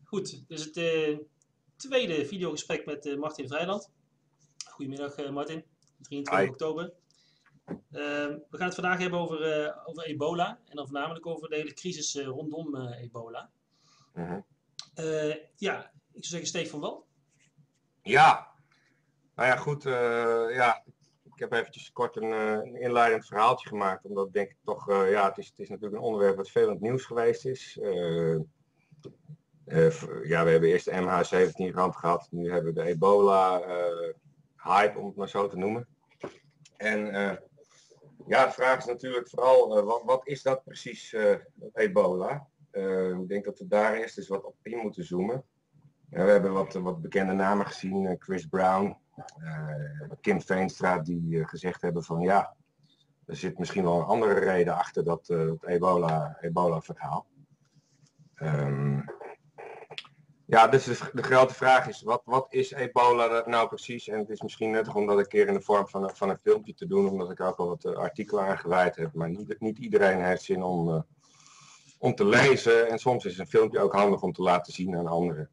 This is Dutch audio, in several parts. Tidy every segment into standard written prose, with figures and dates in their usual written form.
Goed, dus het tweede videogesprek met Martin Vrijland. Goedemiddag Martin, 23 Hi. oktober. We gaan het vandaag hebben over ebola en dan voornamelijk over de hele crisis rondom ebola. Ja, ik zou zeggen steek van wal. Ja, nou ja goed, ja, ik heb eventjes kort een inleidend verhaaltje gemaakt, omdat denk ik toch, ja, het is natuurlijk een onderwerp wat veel in het nieuws geweest is. Ja, we hebben eerst de MH17 ramp gehad, nu hebben we de ebola hype, om het maar zo te noemen. En ja, de vraag is natuurlijk vooral, wat is dat precies, ebola? Ik denk dat we daar eerst eens wat op in moeten zoomen. Ja, we hebben wat bekende namen gezien, Chris Brown, Kim Veenstra, die gezegd hebben van ja, er zit misschien wel een andere reden achter dat ebola verhaal. Ja, dus de grote vraag is, wat is ebola nou precies? En het is misschien nuttig om dat een keer in de vorm van een filmpje te doen, omdat ik er ook al wat artikelen aan gewijd heb. Maar niet iedereen heeft zin om te lezen en soms is een filmpje ook handig om te laten zien aan anderen.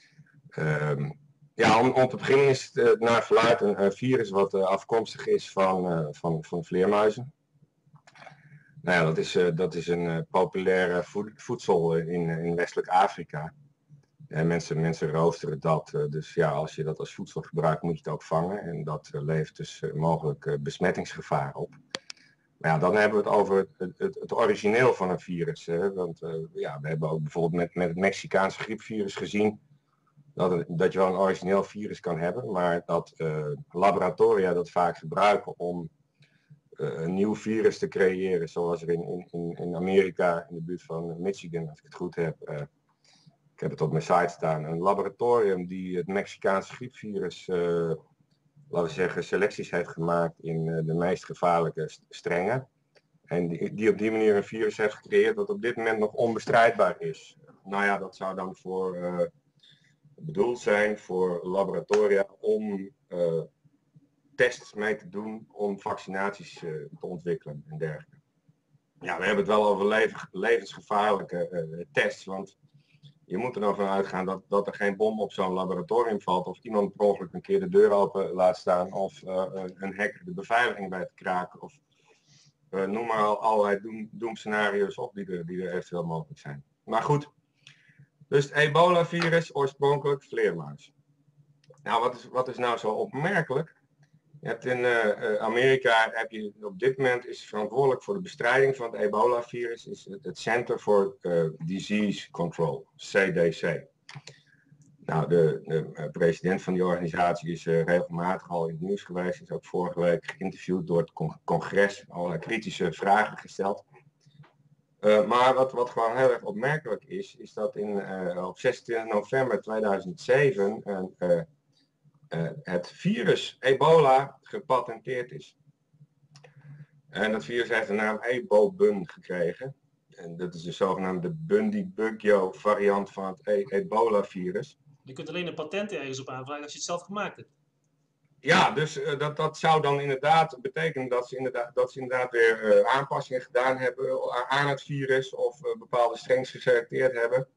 Ja, om te beginnen is het naar verluidt een virus wat afkomstig is van vleermuizen. Nou ja, dat is een populaire voedsel in westelijk Afrika. En mensen roosteren dat. Dus ja, als je dat als voedsel gebruikt, moet je het ook vangen. En dat levert dus mogelijk besmettingsgevaar op. Maar ja, dan hebben we het over het origineel van een virus. Hè? Want ja, we hebben ook bijvoorbeeld met het Mexicaanse griepvirus gezien dat je wel een origineel virus kan hebben, maar dat laboratoria dat vaak gebruiken om een nieuw virus te creëren, zoals er in Amerika, in de buurt van Michigan, als ik het goed heb. Ik heb het op mijn site staan. Een laboratorium die het Mexicaanse griepvirus, laten we zeggen, selecties heeft gemaakt in de meest gevaarlijke strengen. En die op die manier een virus heeft gecreëerd dat op dit moment nog onbestrijdbaar is. Nou ja, dat zou dan bedoeld zijn voor laboratoria om tests mee te doen om vaccinaties te ontwikkelen en dergelijke. Ja, we hebben het wel over levensgevaarlijke tests, want je moet er nou van uitgaan dat er geen bom op zo'n laboratorium valt of iemand per ongeluk een keer de deur open laat staan of een hacker de beveiliging bij te kraken of noem maar allerlei doemscenario's op die er eventueel mogelijk zijn. Maar goed. Dus het ebola-virus, oorspronkelijk vleermuis. Nou, wat is nou zo opmerkelijk? Je hebt in Amerika, op dit moment is verantwoordelijk voor de bestrijding van het ebola-virus is het Center for Disease Control, CDC. Nou, de president van die organisatie is regelmatig al in het nieuws geweest, is ook vorige week geïnterviewd door het congres, allerlei kritische vragen gesteld. Maar wat gewoon heel erg opmerkelijk is dat op 26 november 2007 het virus ebola gepatenteerd is. En dat virus heeft de naam Ebobun gekregen. En dat is de zogenaamde Bundibugyo variant van het ebola-virus. Je kunt alleen een patent ergens op aanvragen als je het zelf gemaakt hebt. Ja, dus dat zou dan inderdaad betekenen dat ze inderdaad weer aanpassingen gedaan hebben aan het virus of bepaalde strengs geselecteerd hebben.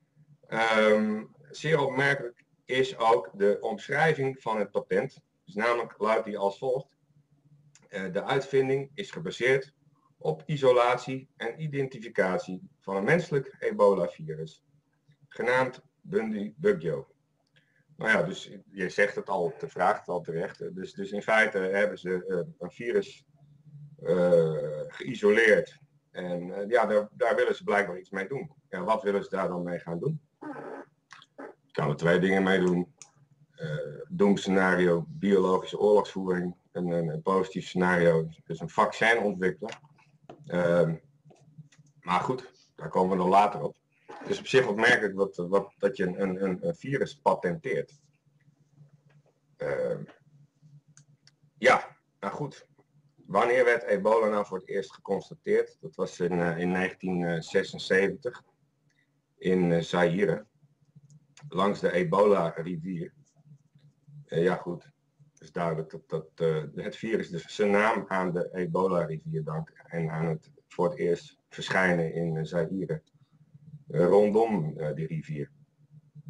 Zeer opmerkelijk is ook de omschrijving van het patent. Dus namelijk luidt die als volgt. De uitvinding is gebaseerd op isolatie en identificatie van een menselijk ebola-virus, genaamd Bundibugyo. Nou ja, dus je zegt het al, vraagt het al terecht. Dus in feite hebben ze een virus geïsoleerd. En ja, daar willen ze blijkbaar iets mee doen. Ja, wat willen ze daar dan mee gaan doen? Je kan er twee dingen mee doen. Doemscenario, biologische oorlogsvoering. Een positief scenario, dus een vaccin ontwikkelen. Maar goed, daar komen we nog later op. Het is op zich opmerkelijk dat je een virus patenteert. Ja, nou goed. Wanneer werd ebola nou voor het eerst geconstateerd? Dat was in 1976 in Zaire, langs de Ebola-rivier. Ja goed, het is duidelijk dat het virus dus zijn naam aan de Ebola-rivier dankt en aan het voor het eerst verschijnen in Zaire. Rondom die rivier.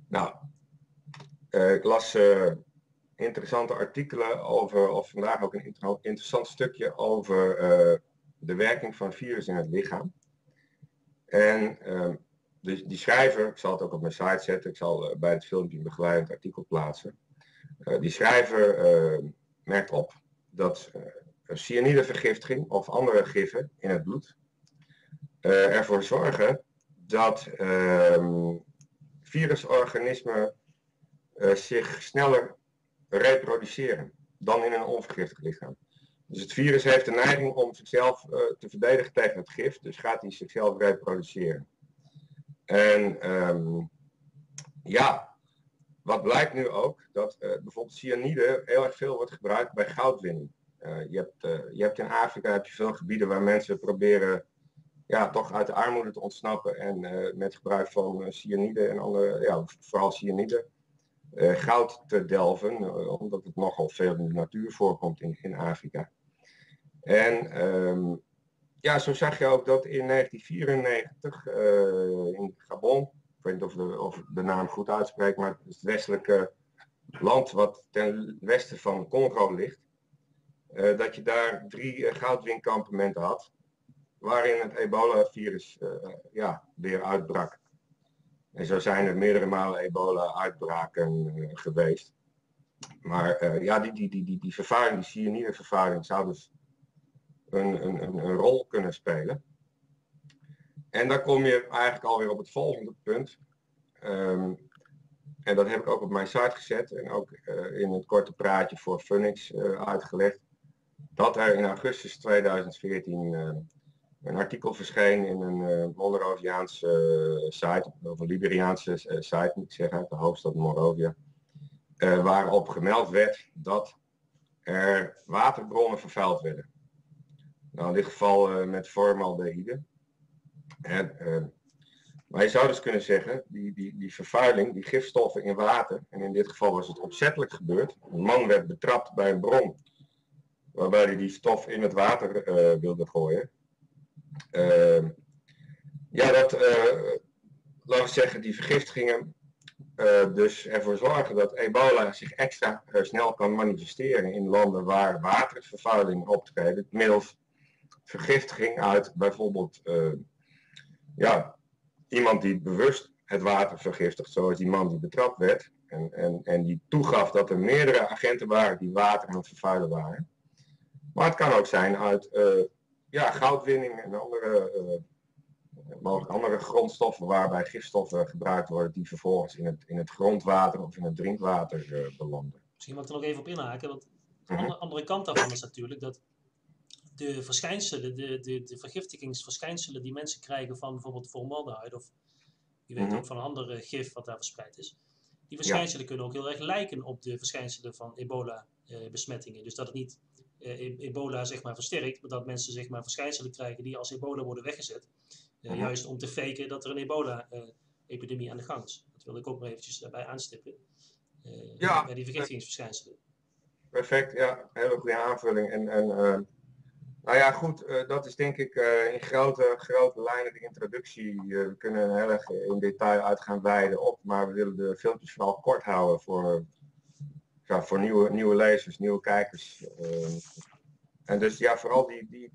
Nou, ik las interessante artikelen over, of vandaag ook een interessant stukje over de werking van virus in het lichaam. En die schrijver, ik zal het ook op mijn site zetten, ik zal bij het filmpje een begeleidend artikel plaatsen. Die schrijver merkt op dat cyanidevergiftiging of andere giffen in het bloed ervoor zorgen dat virusorganismen zich sneller reproduceren dan in een onvergiftigd lichaam. Dus het virus heeft de neiging om zichzelf te verdedigen tegen het gif, dus gaat hij zichzelf reproduceren. En ja, wat blijkt nu ook, dat bijvoorbeeld cyanide heel erg veel wordt gebruikt bij goudwinning. Je hebt in Afrika veel gebieden waar mensen proberen toch uit de armoede te ontsnappen en met gebruik van cyanide en andere, vooral cyanide, goud te delven, omdat het nogal veel in de natuur voorkomt in Afrika. En zo zag je ook dat in 1994 in Gabon, ik weet niet of de naam goed uitspreekt, maar het is het westelijke land wat ten westen van Congo ligt, dat je daar 3 goudwinkampementen had, waarin het ebola-virus weer uitbrak. En zo zijn er meerdere malen ebola-uitbraken geweest. Maar die vervuiling, die cyanidevervuiling, zou dus een rol kunnen spelen. En dan kom je eigenlijk alweer op het volgende punt. En dat heb ik ook op mijn site gezet en ook in het korte praatje voor Phoenix uitgelegd. Dat er in augustus 2014 een artikel verscheen in een Monroviaanse site, of een Liberiaanse site moet ik zeggen, uit de hoofdstad Monrovia. Waarop gemeld werd dat er waterbronnen vervuild werden. Nou, in dit geval met formaldehyde. Maar je zou dus kunnen zeggen, die vervuiling, die gifstoffen in water, en in dit geval was het opzettelijk gebeurd. Een man werd betrapt bij een bron, waarbij hij die stof in het water wilde gooien. Laten we zeggen, die vergiftigingen dus ervoor zorgen dat ebola zich extra snel kan manifesteren in landen waar watervervuiling optreedt, middels vergiftiging uit bijvoorbeeld iemand die bewust het water vergiftigt, zoals die man die betrapt werd en die toegaf dat er meerdere agenten waren die water aan het vervuilen waren. Maar het kan ook zijn uit goudwinning en mogelijk andere grondstoffen waarbij gifstoffen gebruikt worden die vervolgens in het grondwater of in het drinkwater belanden. Misschien mag ik er nog even op inhaken, want de andere kant daarvan is natuurlijk dat de verschijnselen, de vergiftigingsverschijnselen die mensen krijgen van bijvoorbeeld formaldehyde of je weet ook van een andere gif wat daar verspreid is, die verschijnselen kunnen ook heel erg lijken op de verschijnselen van ebola-besmettingen. Dus dat het niet ebola zeg maar versterkt, maar dat mensen zeg maar verschijnselen krijgen die als ebola worden weggezet. Juist om te faken dat er een ebola-epidemie aan de gang is. Dat wil ik ook maar eventjes daarbij aanstippen. Bij die vergiftigingsverschijnselen. Perfect, ja, hele goede aanvulling. Dat is denk ik in grote lijnen de introductie. We kunnen heel erg in detail uit gaan wijden op, maar we willen de filmpjes vooral kort houden voor nieuwe lezers, nieuwe kijkers. En dus vooral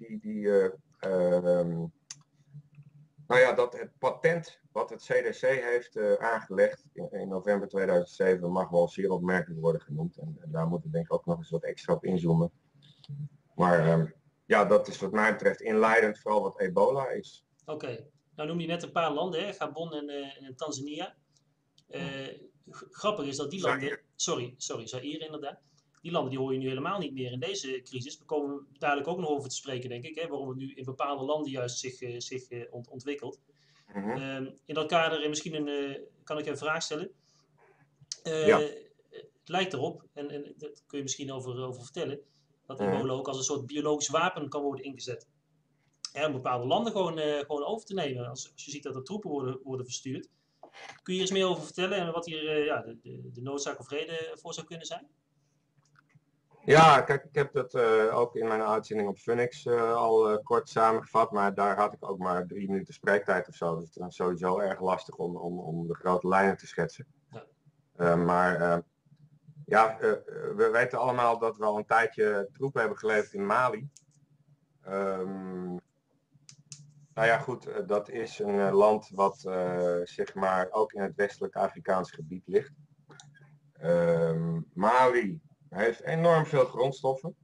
dat het patent wat het CDC heeft aangelegd in november 2007 mag wel zeer opmerkelijk worden genoemd. En daar moeten we denk ik ook nog eens wat extra op inzoomen. Maar dat is wat mij betreft inleidend vooral wat ebola is. Oké. Nou noem je net een paar landen, hè? Gabon en Tanzania. Grappig is dat die landen... Zaïre inderdaad. Die landen die hoor je nu helemaal niet meer in deze crisis. We komen dadelijk ook nog over te spreken, denk ik. Hè, waarom het nu in bepaalde landen juist zich ontwikkelt. In dat kader misschien kan ik een vraag stellen. Het lijkt erop, en daar kun je misschien over vertellen, dat ebola ook als een soort biologisch wapen kan worden ingezet. Om bepaalde landen gewoon over te nemen. Als je ziet dat er troepen worden verstuurd. Kun je er eens meer over vertellen en wat hier de noodzaak of reden voor zou kunnen zijn? Ja, kijk, ik heb dat ook in mijn uitzending op Phoenix al kort samengevat, maar daar had ik ook maar 3 minuten spreektijd of zo. Dus het is sowieso erg lastig om de grote lijnen te schetsen. Ja. We weten allemaal dat we al een tijdje troepen hebben geleverd in Mali. Dat is een land wat zeg maar ook in het westelijk Afrikaans gebied ligt. Mali heeft enorm veel grondstoffen.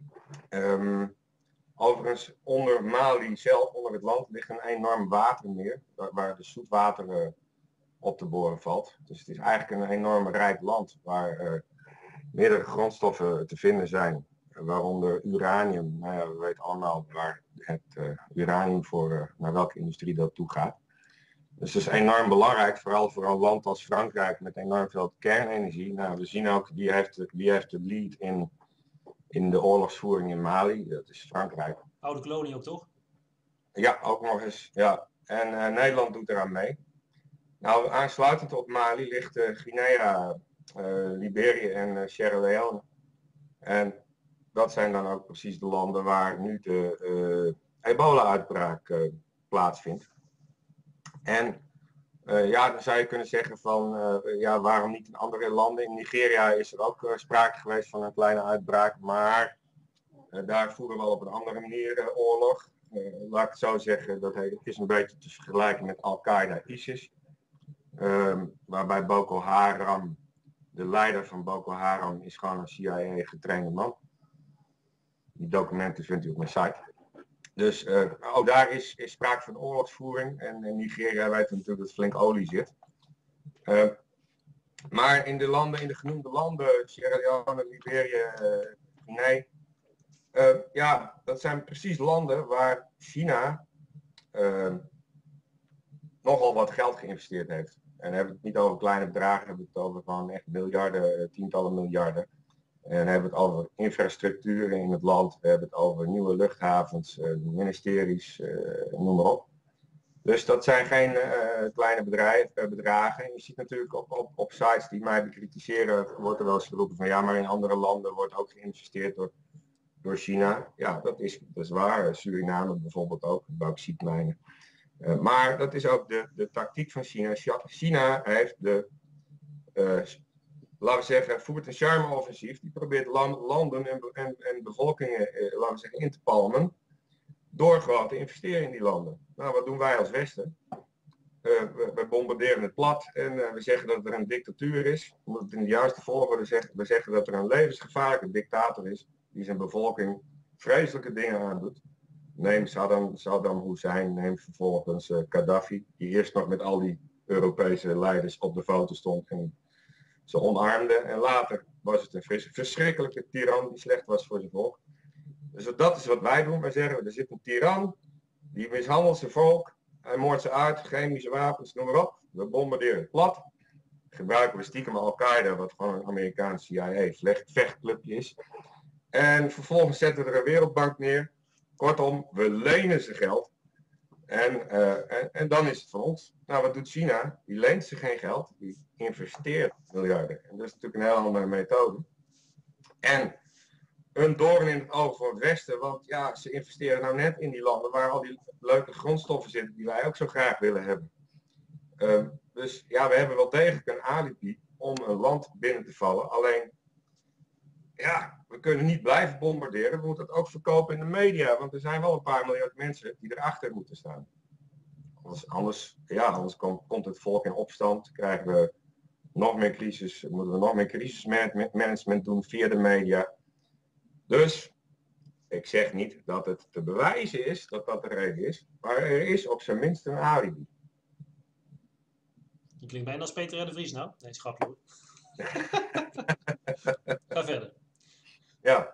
Overigens, onder Mali zelf, onder het land, ligt een enorm watermeer, waar de zoetwater op te boren valt. Dus het is eigenlijk een enorm rijk land waar meerdere grondstoffen te vinden zijn. Waaronder uranium. Nou ja, we weten allemaal waar het uranium naar welke industrie dat toe gaat. Dus het is enorm belangrijk, vooral voor een land als Frankrijk met enorm veel kernenergie. Nou, we zien ook wie heeft de lead in de oorlogsvoering in Mali. Dat is Frankrijk. Oude kolonie ook, toch? Ja, ook nog eens. Ja. En Nederland doet eraan mee. Nou, aansluitend op Mali ligt Guinea, Liberië en Sierra Leone. En dat zijn dan ook precies de landen waar nu de ebola-uitbraak plaatsvindt. En dan zou je kunnen zeggen van, waarom niet in andere landen? In Nigeria is er ook sprake geweest van een kleine uitbraak, maar daar voeren we al op een andere manier oorlog. Laat ik het zo zeggen, dat is een beetje te vergelijken met Al-Qaeda, ISIS. Waarbij Boko Haram, de leider van Boko Haram, is gewoon een CIA-getrainde man. Die documenten vindt u op mijn site. Dus daar is sprake van oorlogsvoering. En in Nigeria weten we natuurlijk dat flink olie zit. Maar in de genoemde landen, Sierra Leone, Liberië, Guinea. Dat zijn precies landen waar China nogal wat geld geïnvesteerd heeft. En dan hebben we het niet over kleine bedragen, hebben we het over gewoon echt miljarden, tientallen miljarden. En dan hebben we het over infrastructuur in het land, we hebben het over nieuwe luchthavens, ministeries, noem maar op. Dus dat zijn geen kleine bedragen. En je ziet natuurlijk op sites die mij bekritiseren, wordt er wel eens geroepen van ja, maar in andere landen wordt ook geïnvesteerd door China. Ja, dat is waar. Suriname bijvoorbeeld ook, bauxietmijnen. Maar dat is ook de tactiek van China. China heeft laten we zeggen, voert een charme-offensief. Die probeert landen en bevolkingen, laten we zeggen, in te palmen. Door gewoon te investeren in die landen. Nou, wat doen wij als Westen? We bombarderen het plat en we zeggen dat er een dictatuur is. Omdat het in de juiste volgorde zegt. We zeggen dat er een levensgevaarlijke dictator is. Die zijn bevolking vreselijke dingen aandoet. Neem Saddam Hussein, neem vervolgens Gaddafi. Die eerst nog met al die Europese leiders op de foto stond. En ze omarmde en later was het een verschrikkelijke tiran die slecht was voor zijn volk. Dus dat is wat wij doen. Wij zeggen, er zit een tiran, die mishandelt zijn volk, hij moordt ze uit, chemische wapens, noem maar op. We bombarderen het plat. Gebruiken we stiekem Al-Qaeda, wat gewoon een Amerikaanse CIA-vechtclubje is. En vervolgens zetten we er een wereldbank neer. Kortom, we lenen ze geld. En dan is het van ons. Nou, wat doet China? Die leent ze geen geld, die investeert miljarden. En dat is natuurlijk een heel andere methode. En een doorn in het oog voor het Westen, want ja, ze investeren nou net in die landen waar al die leuke grondstoffen zitten die wij ook zo graag willen hebben. Dus ja, we hebben wel degelijk een alibi om een land binnen te vallen. Alleen, ja, we kunnen niet blijven bombarderen. We moeten het ook verkopen in de media, want er zijn wel een paar miljard mensen die erachter moeten staan. Anders komt het volk in opstand, krijgen we nog meer crisis, moeten we nog meer crisismanagement doen via de media. Dus, ik zeg niet dat het te bewijzen is dat dat de reden is, maar er is op zijn minst een alibi. Je klinkt bijna als Peter R. de Vries nou. Nee, schapje hoor. Ga verder. Ja.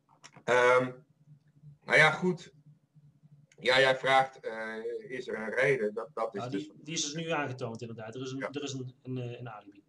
Nou ja, goed. Ja, jij vraagt, is er een reden? Dat is die is dus nu aangetoond inderdaad. Er is een alibi.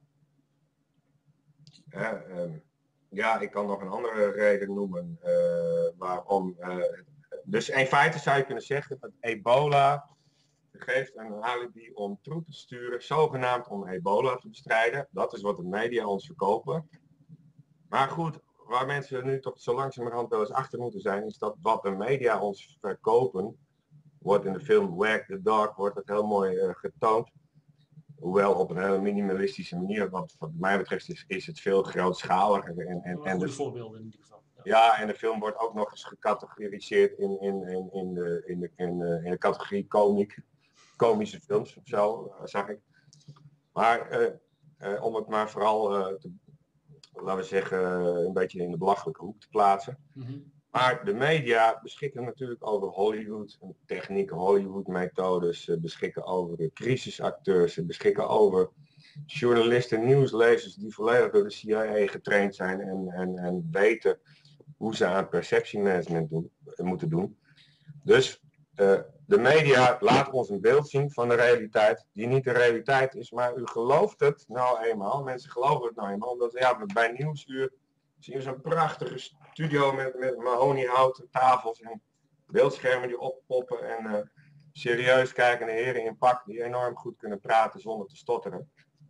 Ja. Ik kan nog een andere reden noemen waarom. Dus in feite zou je kunnen zeggen dat ebola geeft een alibi om troepen te sturen, zogenaamd om ebola te bestrijden. Dat is wat de media ons verkopen. Maar goed, waar mensen nu toch zo langzamerhand wel eens achter moeten zijn, is dat wat de media ons verkopen, wordt in de film Wag the Dog, wordt het heel mooi getoond. Hoewel op een hele minimalistische manier. Wat mij betreft is het veel grootschaliger. Goede voorbeelden in ieder geval. Ja, en de film wordt ook nog eens gecategoriseerd in de categorie komische films of zo, zag ik. Maar om het maar vooral, laten we zeggen, een beetje in de belachelijke hoek te plaatsen. Mm-hmm. Maar de media beschikken natuurlijk over Hollywood, technieken, Hollywood-methodes, beschikken over crisisacteurs, beschikken over journalisten, nieuwslezers die volledig door de CIA getraind zijn en weten hoe ze aan perceptiemanagement moeten doen. Dus de media laat ons een beeld zien van de realiteit, die niet de realiteit is, maar u gelooft het nou eenmaal. Mensen geloven het nou eenmaal, omdat bij Nieuwsuur zien we zo'n prachtige studio met mahoniehouten tafels en beeldschermen die oppoppen en serieus kijkende heren in pak die enorm goed kunnen praten zonder te stotteren.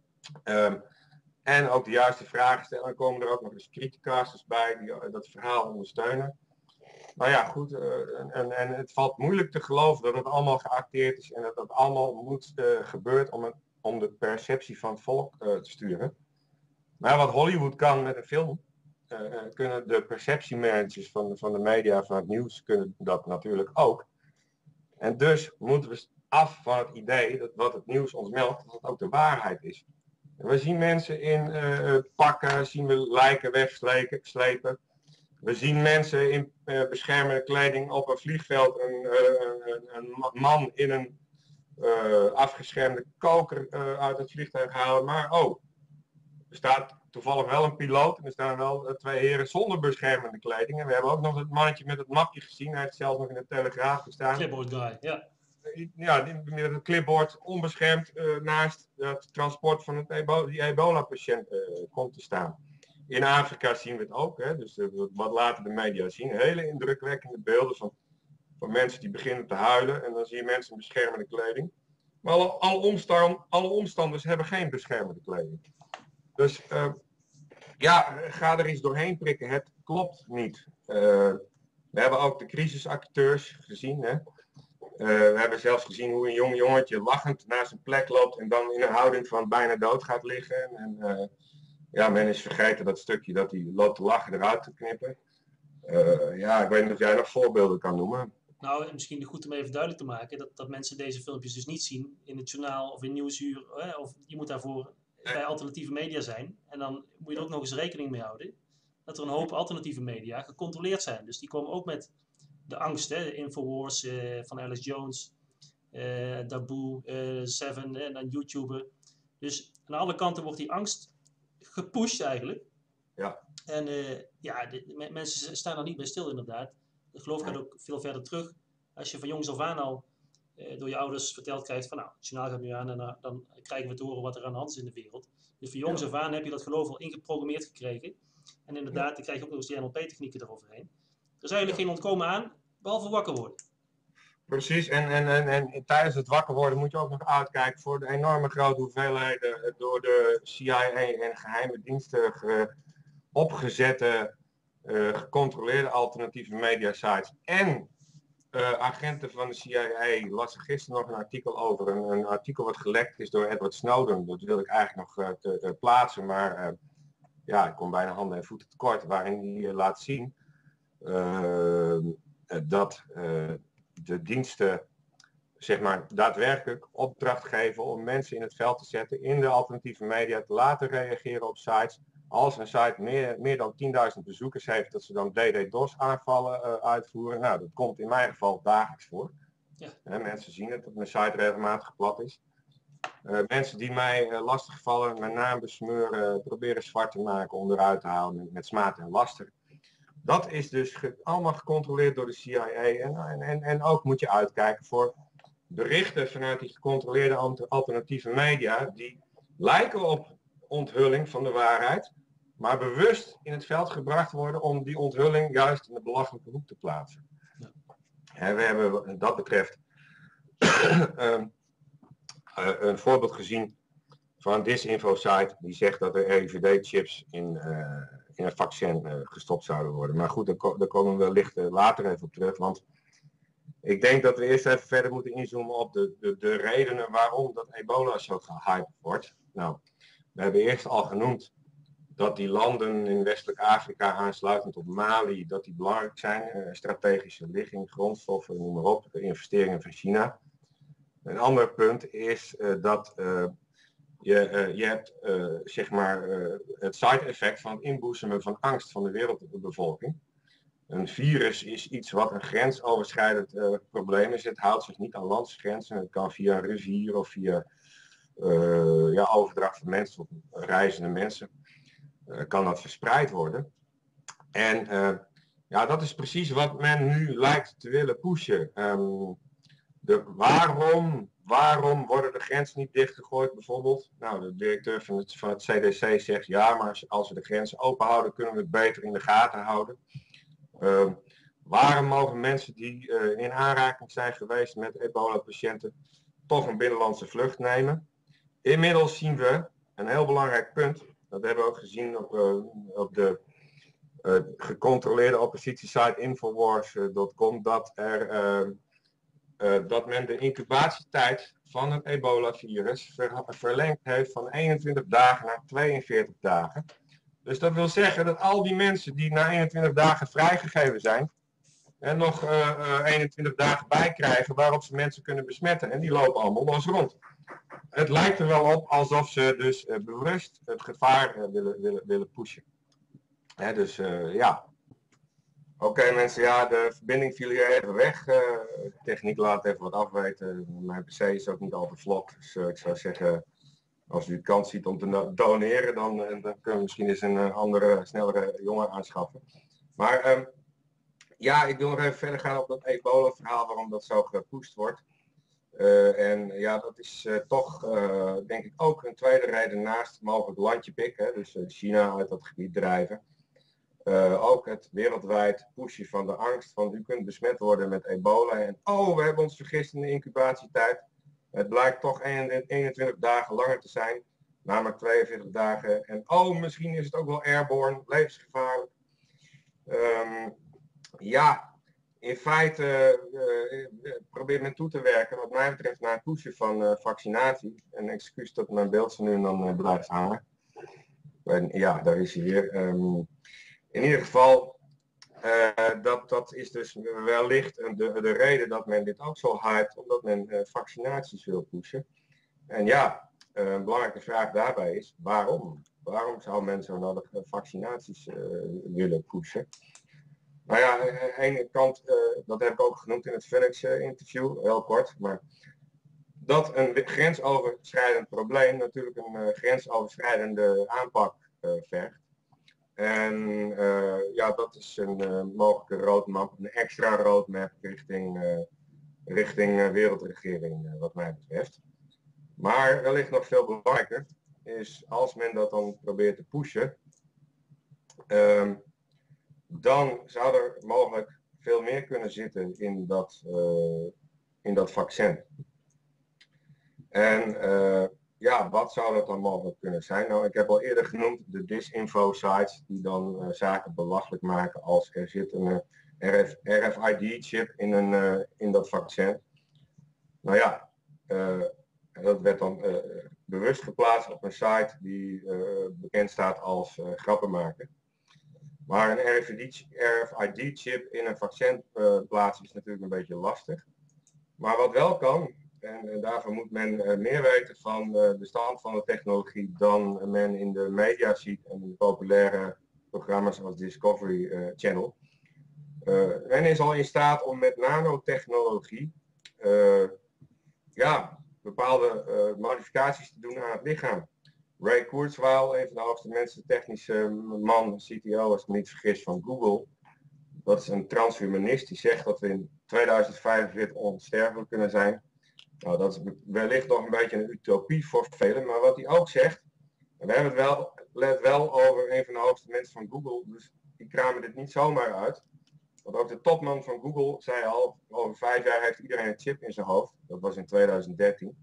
En ook de juiste vragen stellen. Dan komen er ook nog eens criticasters bij die dat verhaal ondersteunen. Nou ja, goed. En het valt moeilijk te geloven dat het allemaal geacteerd is en dat dat allemaal moet gebeuren om de perceptie van het volk te sturen. Maar wat Hollywood kan met een film, kunnen de perceptiemanagers van de media, van het nieuws, kunnen dat natuurlijk ook. En dus moeten we af van het idee dat wat het nieuws ons meldt, dat het ook de waarheid is. We zien mensen in pakken, zien we lijken wegslepen. We zien mensen in beschermende kleding op een vliegveld, een man in een afgeschermde koker uit het vliegtuig halen. Maar er staat toevallig wel een piloot en er staan wel 2 heren zonder beschermende kleding. En we hebben ook nog het mannetje met het mapje gezien, hij heeft zelfs nog in de Telegraaf gestaan. Clipboard guy, ja. Ja, met het clipboard onbeschermd naast het transport van die ebola-patiënt komt te staan. In Afrika zien we het ook, hè? Dus wat laten de media zien. Hele indrukwekkende beelden van mensen die beginnen te huilen en dan zie je mensen in beschermende kleding. Maar alle omstanders hebben geen beschermende kleding. Dus ga er eens doorheen prikken, het klopt niet. We hebben ook de crisisacteurs gezien, hè? We hebben zelfs gezien hoe een jong jongetje lachend naar zijn plek loopt en dan in een houding van bijna dood gaat liggen. En men is vergeten dat stukje dat hij loopt te lachen eruit te knippen. Ik weet niet of jij nog voorbeelden kan noemen. Nou, misschien goed om even duidelijk te maken dat mensen deze filmpjes dus niet zien in het journaal of in Nieuwsuur. Of je moet daarvoor bij alternatieve media zijn. En dan moet je er ook nog eens rekening mee houden dat er een hoop alternatieve media gecontroleerd zijn. Dus die komen ook met de angst, de Infowars van Alex Jones, Daboe, Seven en dan YouTuber. Dus aan alle kanten wordt die angst gepusht eigenlijk. Ja. En mensen staan er niet bij stil inderdaad. Dat geloof ik ook veel verder terug. Als je van jongs af aan al door je ouders verteld krijgt van het journaal gaat nu aan en dan krijgen we te horen wat er aan de hand is in de wereld. Dus van jongs af aan heb je dat geloof al ingeprogrammeerd gekregen. En inderdaad, dan krijg je ook nog eens die NLP-technieken eroverheen. Er is eigenlijk geen ontkomen aan, behalve wakker worden. Precies, en tijdens het wakker worden moet je ook nog uitkijken voor de enorme grote hoeveelheden door de CIA en geheime diensten opgezette, gecontroleerde alternatieve mediasites en agenten van de CIA. Las er gisteren nog een artikel over, een artikel wat gelekt is door Edward Snowden. Dat wil ik eigenlijk nog plaatsen, maar ik kom bijna handen en voeten tekort, waarin hij laat zien dat de diensten zeg maar daadwerkelijk opdracht geven om mensen in het veld te zetten in de alternatieve media te laten reageren op sites. Als een site meer dan 10.000 bezoekers heeft, dat ze dan DDoS aanvallen uitvoeren. Nou, dat komt in mijn geval dagelijks voor. Ja. Mensen zien het, dat mijn site regelmatig plat is. Mensen die mij lastigvallen, mijn naam besmeuren, proberen zwart te maken, onderuit te halen met smaad en laster. Dat is dus allemaal gecontroleerd door de CIA. En ook moet je uitkijken voor berichten vanuit die gecontroleerde alternatieve media. Die lijken op onthulling van de waarheid. Maar bewust in het veld gebracht worden om die onthulling juist in de belachelijke hoek te plaatsen. Ja. We hebben wat dat betreft een voorbeeld gezien van een disinfo-site die zegt dat er RIVD-chips in een vaccin gestopt zouden worden. Maar goed, daar komen we wellicht later even op terug. Want Ik denk dat we eerst even verder moeten inzoomen op de redenen waarom dat ebola zo gehyped wordt. Nou, we hebben eerst al genoemd dat die landen in Westelijk Afrika, aansluitend op Mali, dat die belangrijk zijn. Strategische ligging, grondstoffen, noem maar op, de investeringen van China. Een ander punt is dat je hebt zeg maar, het side effect van het inboezemen van angst van de wereldbevolking. Een virus is iets wat een grensoverschrijdend probleem is. Het houdt zich niet aan landsgrenzen. Het kan via een rivier of via overdracht van mensen of reizende mensen. Kan dat verspreid worden. En dat is precies wat men nu lijkt te willen pushen. Waarom worden de grenzen niet dichtgegooid bijvoorbeeld? Nou, de directeur van het CDC zegt ja, maar als we de grenzen open houden, kunnen we het beter in de gaten houden. Waarom mogen mensen die in aanraking zijn geweest met ebola-patiënten toch een binnenlandse vlucht nemen? Inmiddels zien we een heel belangrijk punt. Dat hebben we ook gezien op de gecontroleerde oppositiesite Infowars.com, dat men de incubatietijd van het ebola-virus verlengd heeft van 21 dagen naar 42 dagen. Dus dat wil zeggen dat al die mensen die na 21 dagen vrijgegeven zijn, en nog 21 dagen bij krijgen waarop ze mensen kunnen besmetten. En die lopen allemaal los rond. Het lijkt er wel op alsof ze dus bewust het gevaar willen pushen. Dus ja. Oké mensen, ja, de verbinding viel hier even weg. De techniek laat even wat afweten. Mijn pc is ook niet al te vlot. Dus ik zou zeggen, als u de kans ziet om te doneren, dan kunnen we misschien eens een andere, snellere jongen aanschaffen. Maar ik wil nog even verder gaan op dat ebola-verhaal, waarom dat zo gepusht wordt. En ja, dat is toch, denk ik, ook een tweede reden naast mogelijk landje pikken. Dus China uit dat gebied drijven. Ook het wereldwijd pushen van de angst van u kunt besmet worden met ebola. En we hebben ons vergist in de incubatietijd. Het blijkt toch 21 dagen langer te zijn, namelijk 42 dagen. En misschien is het ook wel airborne, levensgevaarlijk. In feite probeert men toe te werken, wat mij betreft, naar het pushen van vaccinatie. En excuus dat mijn beeld zo nu en dan blijft hangen. En, ja, daar is hij weer. In ieder geval, dat is dus wellicht de reden dat men dit ook zo hypt, omdat men vaccinaties wil pushen. En ja, een belangrijke vraag daarbij is, waarom? Waarom zou men zo nodig vaccinaties willen pushen? Nou ja, aan de ene kant, dat heb ik ook genoemd in het Phoenix interview, heel kort, maar dat een grensoverschrijdend probleem natuurlijk een grensoverschrijdende aanpak vergt. En dat is een mogelijke roadmap, een extra roadmap richting wereldregering wat mij betreft. Maar wellicht nog veel belangrijker is, als men dat dan probeert te pushen, dan zou er mogelijk veel meer kunnen zitten in dat vaccin. En wat zou dat dan mogelijk kunnen zijn? Nou, ik heb al eerder genoemd de disinfo-sites die dan zaken belachelijk maken als er zit een RFID-chip in dat vaccin. Nou ja, dat werd dan bewust geplaatst op een site die bekend staat als grappenmaker. Maar een RFID-chip in een vaccin plaatsen is natuurlijk een beetje lastig. Maar wat wel kan, en daarvoor moet men meer weten van de stand van de technologie dan men in de media ziet en in de populaire programma's als Discovery Channel. Men is al in staat om met nanotechnologie bepaalde modificaties te doen aan het lichaam. Ray Kurzweil, een van de hoogste mensen, technische man, CTO als ik me niet vergis van Google, dat is een transhumanist die zegt dat we in 2045 onsterfelijk kunnen zijn. Nou, dat is wellicht nog een beetje een utopie voor velen, maar wat hij ook zegt, en we hebben het wel over een van de hoogste mensen van Google, dus die kramen dit niet zomaar uit. Want ook de topman van Google zei al, over 5 jaar heeft iedereen een chip in zijn hoofd. Dat was in 2013.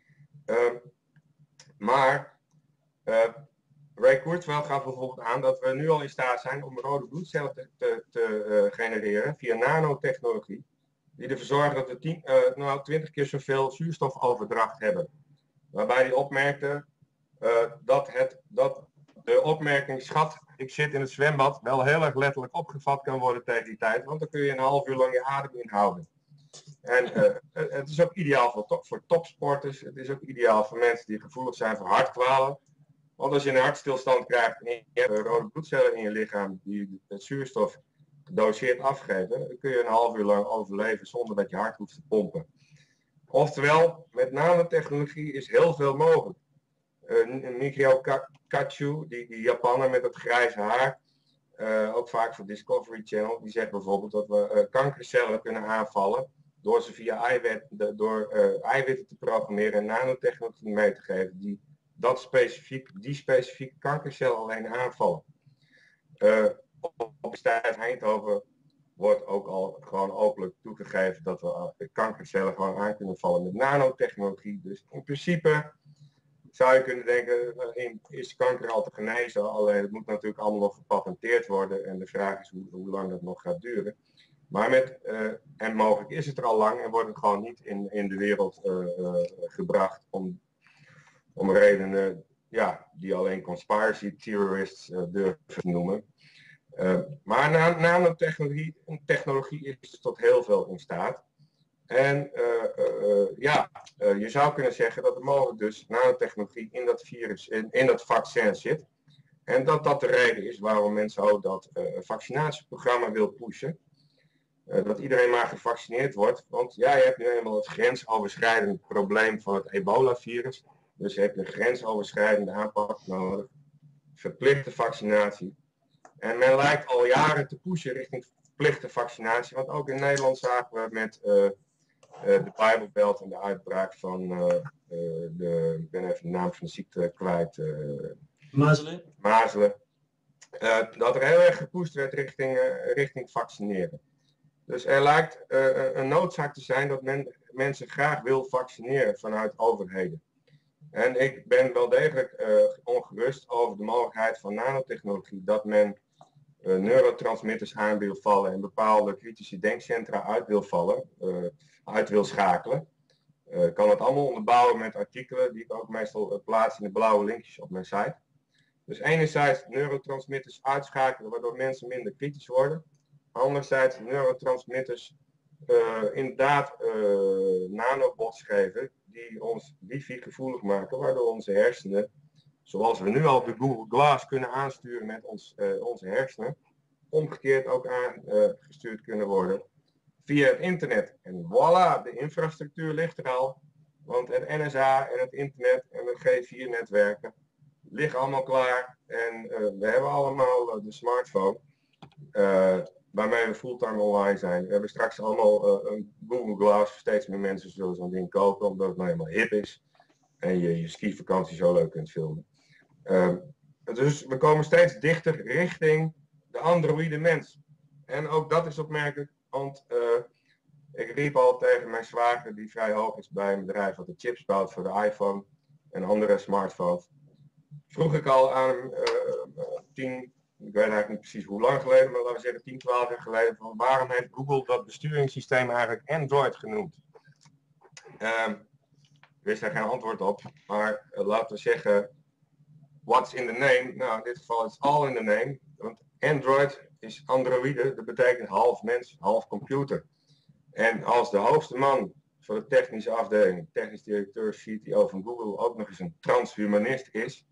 Ray Kurzweil gaf bijvoorbeeld aan dat we nu al in staat zijn om rode bloedcellen te genereren via nanotechnologie. die ervoor zorgen dat we 20 keer zoveel zuurstofoverdracht hebben. Waarbij hij opmerkte dat de opmerking schat, ik zit in het zwembad, wel heel erg letterlijk opgevat kan worden tegen die tijd, want dan kun je een half uur lang je adem inhouden. En het is ook ideaal voor topsporters, het is ook ideaal voor mensen die gevoelig zijn voor hartkwalen. Want als je een hartstilstand krijgt en je hebt rode bloedcellen in je lichaam die het zuurstof gedoseerd afgeven, dan kun je een half uur lang overleven zonder dat je hart hoeft te pompen. Oftewel, met nanotechnologie is heel veel mogelijk. Mikio Kachu, die Japaner met het grijze haar, ook vaak voor Discovery Channel, die zegt bijvoorbeeld dat we kankercellen kunnen aanvallen door ze via eiwitten te programmeren en nanotechnologie mee te geven die die specifieke kankercel alleen aanvallen. Op de Universiteit Eindhoven wordt ook al gewoon openlijk toegegeven dat we kankercellen gewoon aan kunnen vallen met nanotechnologie. Dus in principe zou je kunnen denken, is kanker al te genezen, alleen het moet natuurlijk allemaal nog gepatenteerd worden en de vraag is hoe lang dat nog gaat duren. Maar en mogelijk is het er al lang en wordt het gewoon niet in de wereld gebracht om redenen die alleen conspiracy theorists durven te noemen. Maar nanotechnologie is tot heel veel in staat. En je zou kunnen zeggen dat er mogelijk dus nanotechnologie in dat virus, in dat vaccin zit. En dat de reden is waarom mensen ook dat vaccinatieprogramma wil pushen. Dat iedereen maar gevaccineerd wordt. Want je hebt nu eenmaal het grensoverschrijdende probleem van het ebola-virus. Dus heb je een grensoverschrijdende aanpak nodig. Verplichte vaccinatie. En men lijkt al jaren te pushen richting verplichte vaccinatie. Want ook in Nederland zagen we met de Bijbelbelt en de uitbraak van ik ben even de naam van de ziekte kwijt. Mazelen. Dat er heel erg gepusht werd richting vaccineren. Dus er lijkt een noodzaak te zijn dat mensen graag wil vaccineren vanuit overheden. En ik ben wel degelijk ongerust over de mogelijkheid van nanotechnologie dat men neurotransmitters aan wil vallen en bepaalde kritische denkcentra uit wil schakelen. Ik kan het allemaal onderbouwen met artikelen die ik ook meestal plaats in de blauwe linkjes op mijn site. Dus enerzijds neurotransmitters uitschakelen waardoor mensen minder kritisch worden. Anderzijds neurotransmitters inderdaad nanobots geven die ons wifi-gevoelig maken, waardoor onze hersenen, zoals we nu al de Google Glass kunnen aansturen met onze hersenen, omgekeerd ook aangestuurd kunnen worden via het internet. En voilà, de infrastructuur ligt er al. Want het NSA en het internet en het G4-netwerken liggen allemaal klaar. En we hebben allemaal de smartphone. Waarmee we fulltime online zijn. We hebben straks allemaal een Google Glass. Steeds meer mensen zullen zo'n ding kopen omdat het nou helemaal hip is. En je skivakantie zo leuk kunt filmen. Dus we komen steeds dichter richting de androïde mens. En ook dat is opmerkelijk. Want ik riep al tegen mijn zwager die vrij hoog is bij een bedrijf dat de chips bouwt voor de iPhone en andere smartphones. Vroeg ik al aan hem ik weet eigenlijk niet precies hoe lang geleden, maar laten we zeggen 10, 12 jaar geleden, van waarom heeft Google dat besturingssysteem eigenlijk Android genoemd? Ik wist daar geen antwoord op, maar laten we zeggen, what's in the name? Nou, in dit geval is het all in the name, want Android is androïde, dat betekent half mens, half computer. En als de hoogste man van de technische afdeling, technisch directeur, CTO van Google, ook nog eens een transhumanist is,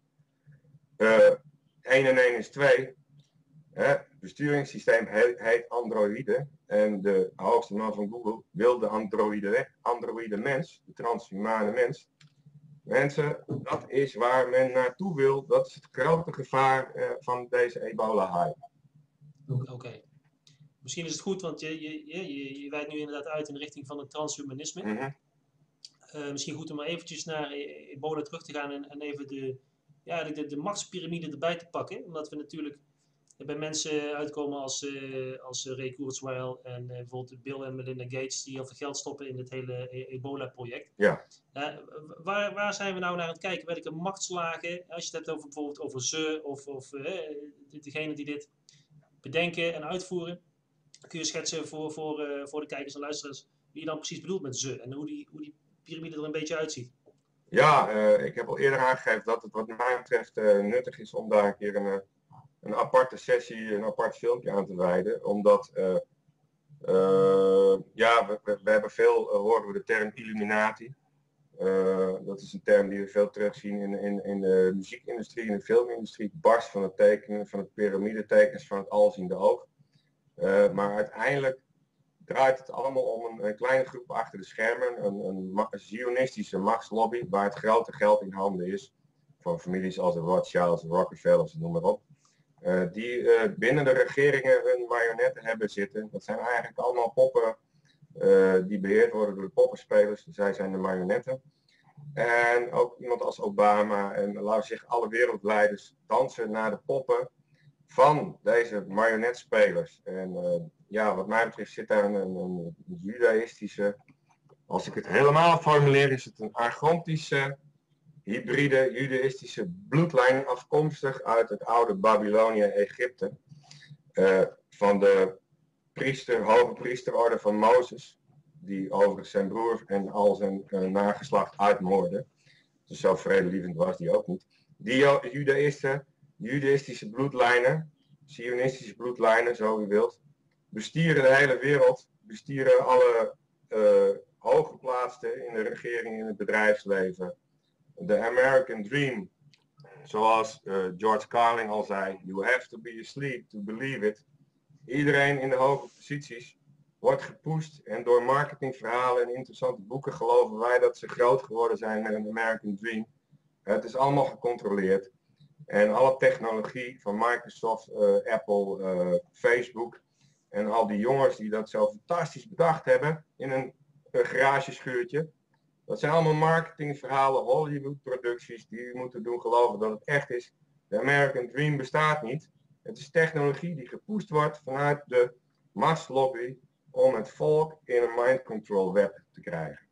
1 en 1 is 2. Het besturingssysteem heet Androïde. En de hoogste man van Google wil de androïde mens, de transhumane mens. Mensen, dat is waar men naartoe wil. Dat is het grote gevaar van deze ebola-hype. Oké. Misschien is het goed, want je wijdt nu inderdaad uit in de richting van het transhumanisme. Mm-hmm. Misschien goed om maar eventjes naar ebola terug te gaan en even de machtspyramide erbij te pakken. Omdat we natuurlijk bij mensen uitkomen als Ray Kurzweil en bijvoorbeeld Bill en Melinda Gates die heel veel geld stoppen in dit hele ebola-project. Ja. Waar zijn we nou naar aan het kijken? Welke machtslagen, als je het hebt bijvoorbeeld over ze of degene die dit bedenken en uitvoeren. Kun je schetsen voor de kijkers en luisteraars wie je dan precies bedoelt met ze en hoe die piramide er een beetje uitziet? Ja, ik heb al eerder aangegeven dat het wat mij betreft nuttig is om daar een keer een aparte sessie, een apart filmpje aan te wijden. Omdat ja, we hebben veel, horen we de term Illuminati. Dat is een term die we veel terugzien in de muziekindustrie, in de filmindustrie. Barst van het tekenen, van het piramidetekens, van het alziende oog. Maar uiteindelijk draait het allemaal om een kleine groep achter de schermen, een zionistische machtslobby waar het grote geld in handen is van families als de Rothschilds, de Rockefellers, noem maar op. Die binnen de regeringen hun marionetten hebben zitten. Dat zijn eigenlijk allemaal poppen die beheerd worden door de poppenspelers. Zij zijn de marionetten. En ook iemand als Obama en laten we zeggen alle wereldleiders dansen naar de poppen van deze marionetspelers. En ja, wat mij betreft zit daar een judaïstische, als ik het helemaal formuleer, is het een argontische, hybride, judaïstische bloedlijn afkomstig uit het oude Babylonië, Egypte. Van de hoge priesterorde van Mozes, die overigens zijn broer en al zijn nageslacht uitmoordde. Dus zo vredelievend was die ook niet. Die judaïstische bloedlijnen, zionistische bloedlijnen, zo u wilt, bestieren de hele wereld, bestieren alle hooggeplaatsten in de regering, in het bedrijfsleven. De American Dream, zoals George Carlin al zei, you have to be asleep to believe it. Iedereen in de hoge posities wordt gepusht en door marketingverhalen en interessante boeken geloven wij dat ze groot geworden zijn met een American Dream. Het is allemaal gecontroleerd. En alle technologie van Microsoft, Apple, Facebook en al die jongens die dat zo fantastisch bedacht hebben in een garageschuurtje. Dat zijn allemaal marketingverhalen, Hollywood-producties die u moeten doen geloven dat het echt is. De American Dream bestaat niet. Het is technologie die gepusht wordt vanuit de machtslobby om het volk in een mind control web te krijgen.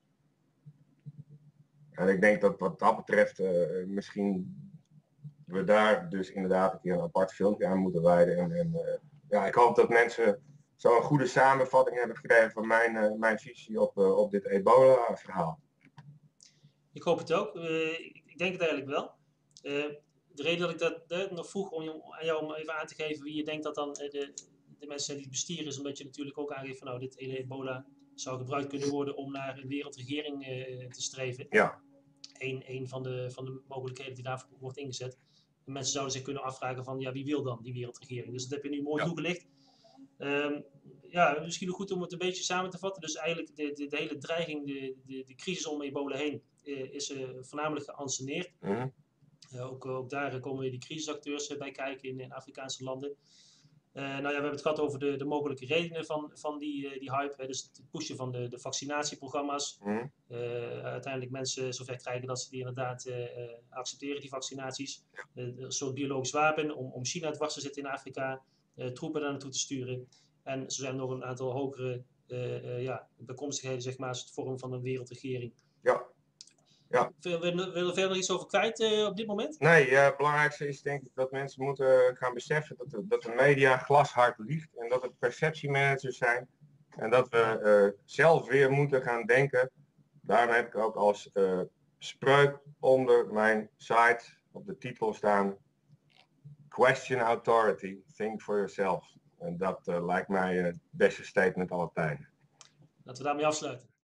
En ik denk dat wat dat betreft misschien we daar dus inderdaad een keer een apart filmpje aan moeten wijden. Ja, ik hoop dat mensen zo een goede samenvatting hebben gekregen van mijn visie op dit ebola-verhaal. Ik hoop het ook. Ik denk het eigenlijk wel. De reden dat ik dat nog vroeg aan jou om even aan te geven wie je denkt dat dan de mensen die het bestieren is, omdat je natuurlijk ook aangeeft van nou, dit hele ebola zou gebruikt kunnen worden om naar een wereldregering te streven. Ja. Een van de mogelijkheden die daarvoor wordt ingezet. En mensen zouden zich kunnen afvragen van ja, wie wil dan die wereldregering? Dus dat heb je nu mooi toegelicht. Ja, misschien nog goed om het een beetje samen te vatten. Dus eigenlijk de hele dreiging, de crisis om ebola heen is voornamelijk geanceneerd. Ook daar komen weer die crisisacteurs bij kijken in Afrikaanse landen. Nou ja, we hebben het gehad over de mogelijke redenen van die hype. Dus het pushen van de vaccinatieprogramma's. Uiteindelijk mensen zover krijgen dat ze die inderdaad accepteren, die vaccinaties. Een soort biologisch wapen om China dwars te zitten in Afrika. Troepen daar naartoe te sturen. En zo zijn er nog een aantal hogere bijkomstigheden, zeg maar, als het vorm van een wereldregering. Ja. Ja. Wil er verder nog iets over kwijt op dit moment? Nee, het belangrijkste is denk ik dat mensen moeten gaan beseffen dat de media glashard liegt en dat het perceptiemanagers zijn en dat we zelf weer moeten gaan denken. Daarom heb ik ook als spreuk onder mijn site op de titel staan: Question authority, think for yourself. En dat lijkt mij het beste statement aller tijden. Laten we daarmee afsluiten.